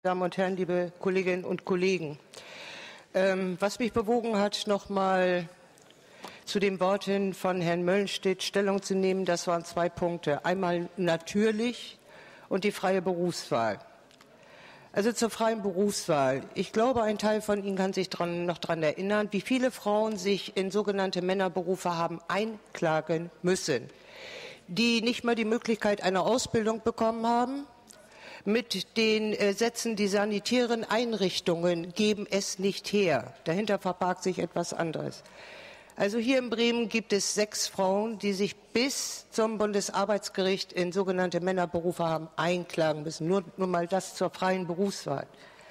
Damen und Herren, liebe Kolleginnen und Kollegen. Was mich bewogen hat, noch mal zu den Worten von Herrn Möllenstedt Stellung zu nehmen, das waren zwei Punkte. Einmal natürlich und die freie Berufswahl. Also zur freien Berufswahl. Ich glaube, ein Teil von Ihnen kann sich noch daran erinnern, wie viele Frauen sich in sogenannte Männerberufe haben einklagen müssen, die nicht mal die Möglichkeit einer Ausbildung bekommen haben. Mit den Sätzen, die sanitären Einrichtungen geben es nicht her. Dahinter verbarg sich etwas anderes. Also hier in Bremen gibt es 6 Frauen, die sich bis zum Bundesarbeitsgericht in sogenannte Männerberufe haben einklagen müssen. Nur mal das zur freien Berufswahl.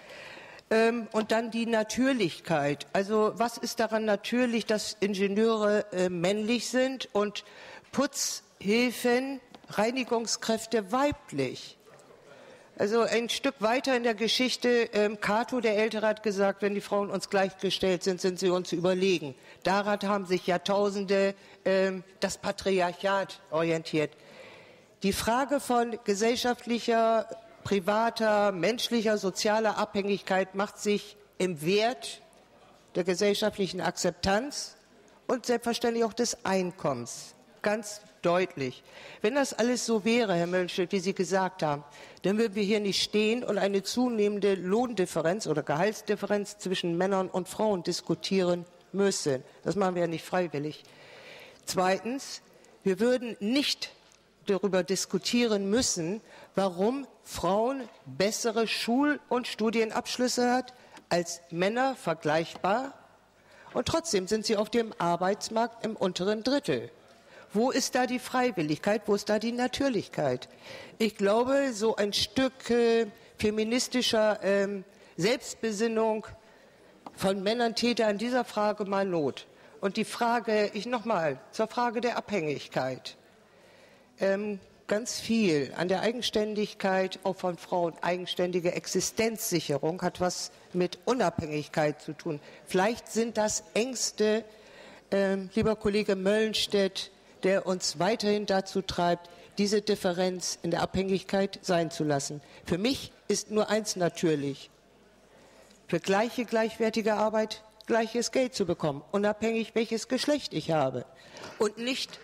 Und dann die Natürlichkeit. Also was ist daran natürlich, dass Ingenieure männlich sind und Putzhilfen, Reinigungskräfte weiblich? Also ein Stück weiter in der Geschichte, Cato, der Ältere, hat gesagt, wenn die Frauen uns gleichgestellt sind, sind sie uns überlegen. Daran haben sich Jahrtausende das Patriarchat orientiert. Die Frage von gesellschaftlicher, privater, menschlicher, sozialer Abhängigkeit macht sich im Wert der gesellschaftlichen Akzeptanz und selbstverständlich auch des Einkommens ganz deutlich. Wenn das alles so wäre, Herr Möllenstedt, wie Sie gesagt haben, dann würden wir hier nicht stehen und eine zunehmende Lohndifferenz oder Gehaltsdifferenz zwischen Männern und Frauen diskutieren müssen. Das machen wir ja nicht freiwillig. Zweitens, wir würden nicht darüber diskutieren müssen, warum Frauen bessere Schul- und Studienabschlüsse hat als Männer vergleichbar. Und trotzdem sind sie auf dem Arbeitsmarkt im unteren Drittel. Wo ist da die Freiwilligkeit? Wo ist da die Natürlichkeit? Ich glaube, so ein Stück feministischer Selbstbesinnung von Männern täte an dieser Frage mal Not. Und die Frage, zur Frage der Abhängigkeit. Ganz viel an der Eigenständigkeit, auch von Frauen, eigenständige Existenzsicherung hat was mit Unabhängigkeit zu tun. Vielleicht sind das Ängste, lieber Kollege Möllenstedt, der uns weiterhin dazu treibt, diese Differenz in der Abhängigkeit sein zu lassen. Für mich ist nur eins natürlich: für gleichwertige Arbeit gleiches Geld zu bekommen, unabhängig welches Geschlecht ich habe. Und nicht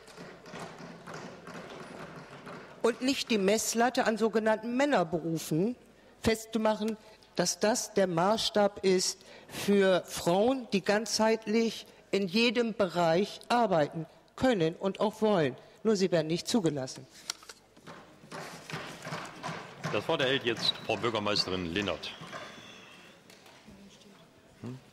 die Messlatte an sogenannten Männerberufen festzumachen, dass das der Maßstab ist für Frauen, die ganzheitlich in jedem Bereich arbeiten können und auch wollen. Nur sie werden nicht zugelassen. Das Wort erhält jetzt Frau Bürgermeisterin Linnert.